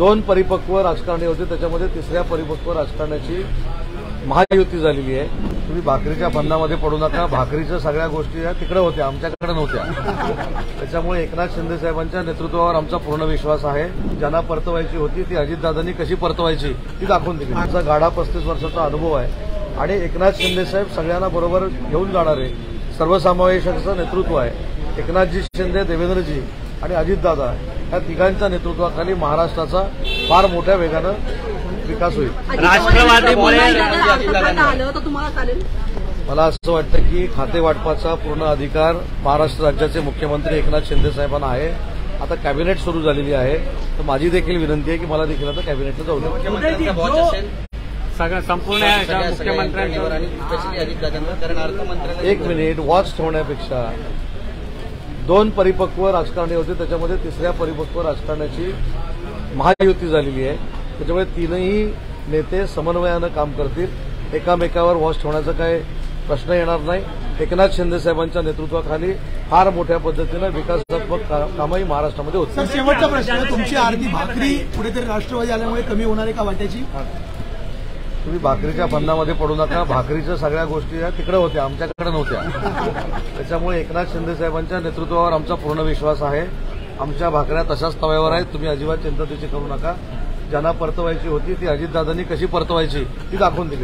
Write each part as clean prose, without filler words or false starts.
दोन परिपक्व राजकारणी होते, त्याच्यामध्ये तिसऱ्या परिपक्व राजकारणाची महायुती झालेली आहे. तुम्ही भाकरीच्या बंधामध्ये पडू नका. भाकरीच्या सगळ्या गोष्टी या तिकडे होत्या, आमच्याकडे नव्हत्या. त्याच्यामुळे एकनाथ शिंदे साहेबांच्या नेतृत्वावर आमचा पूर्ण विश्वास आहे. ज्यांना परतवायची होती ती अजितदादांनी कशी परतवायची ती दाखवून दिली. आमचा गाढा 35 वर्षाचा अनुभव आहे आणि एकनाथ शिंदे साहेब सगळ्यांना बरोबर घेऊन जाणारे सर्वसमावेशकाचं नेतृत्व आहे. एकनाथजी शिंदे, देवेंद्रजी आणि अजितदादा या तिघांच्या नेतृत्वाखाली महाराष्ट्राचा फार मोठ्या वेगानं विकास होईल. राष्ट्रवादीमुळे आलं तर तुम्हाला चालेल? मला असं वाटतं की खाते वाटपाचा पूर्ण अधिकार महाराष्ट्र राज्याचे मुख्यमंत्री एकनाथ शिंदे साहेबांना आहे. आता कॅबिनेट सुरू झालेली आहे, तर माझी देखील विनंती आहे की मला देखील आता कॅबिनेटला जाऊ द्या. सगळं संपूर्ण मुख्यमंत्र्यांवर आणि स्पेशली अजितदादांवर, कारण अर्थमंत्र्यांना एक मिनिट वॉच ठेवण्यापेक्षा दोन परिपक्व राजकारणी होते, त्याच्यामध्ये तिसऱ्या परिपक्व राजकारणाची महायुती झालेली आहे. त्याच्यामुळे तीनही नेते समन्वयानं काम करतील. एकामेकावर वॉच ठेवण्याचा काही प्रश्न येणार नाही. एकनाथ शिंदे साहेबांच्या नेतृत्वाखाली फार मोठ्या पद्धतीनं विकासात्मक कामही महाराष्ट्रामध्ये होती. सर, शेवटचा प्रश्न, तुमची अर्धी भाकरी कुठेतरी राष्ट्रवादी आल्यामुळे कमी होणार आहे का वाट्याची? तुम्ही भाकरीच्या बंधामध्ये पडू नका. भाकरीच्या सगळ्या गोष्टी या तिकडे होत्या, आमच्याकडे नव्हत्या. त्याच्यामुळे एकनाथ शिंदे साहेबांच्या नेतृत्वावर आमचा पूर्ण विश्वास आहे. आमच्या भाकऱ्या तशाच तव्यावर आहेत. तुम्ही अजिबात चिंता त्याची करू नका. ज्यांना परतवायची होती ती अजितदादांनी कशी परतवायची ती दाखवून दिली.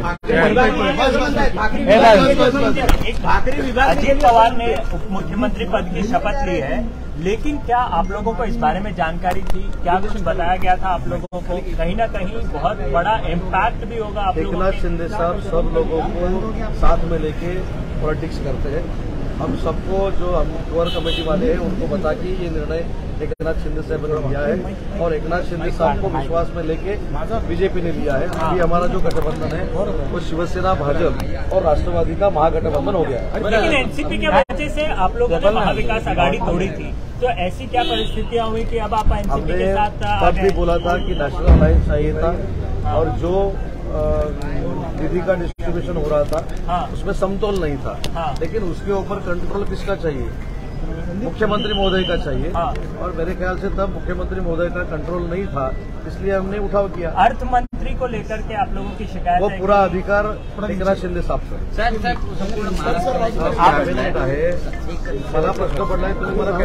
अजित पवार ने उप मुख्यमंत्री पद की शपथ ली है, लेकिन क्या आप लोगों को इस बारे में जानकारी थी? क्या कुछ बताया गया था आप लोगों को? कहीं ना कहीं बहुत बड़ा इम्पैक्ट भी होगा आप लोगों को? एकनाथ शिंदे साहब सब लोगों को साथ में लेके पॉलिटिक्स करते हैं. हम सबको जो हम कोर कमेटी वाले हैं उनको बता कि ये निर्णय एकनाथ शिंदे साहब ने लिया है और एकनाथ शिंदे साहब को विश्वास में लेके बीजेपी ने लिया है. अभी हमारा जो गठबंधन है वो शिवसेना, भाजपा और राष्ट्रवादी का महागठबंधन हो गया है. लेकिन एनसीपी के वजह से आप लोगों ने महाविकास आघाड़ी तोड़ी थी, तो ऐसी क्या परिस्थितियां हुई कि अब आप एनसीपी के साथ? तब भी बोला था कि नेशनल अलायंस चाहिए था और जो निधि का डिस्ट्रीब्यूशन हो रहा था उसमें समतोल नहीं था. लेकिन उसके ऊपर कंट्रोल किसका चाहिए? मुख्यमंत्री महोदय का चाहिए. और मेरे ख्याल से तब मुख्यमंत्री महोदय का कंट्रोल नहीं था, इसलिए हमने उठाव किया. अर्थ मंत्री को लेकर के आप लोगों की शिकायत वो पूरा अधिकार एकनाथ शिंदे साहब का कॅबिनेट आहे. मला प्रश्न पडलाय, तुम्ही मला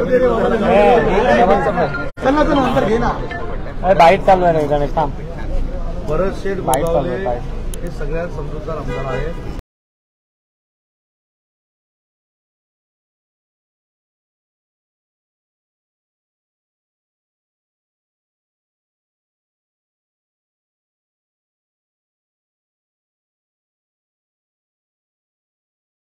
बाईट चालू आहे. भरत शेठ गोगावले हे सगळ्यात समजूतदार आमदार आहे.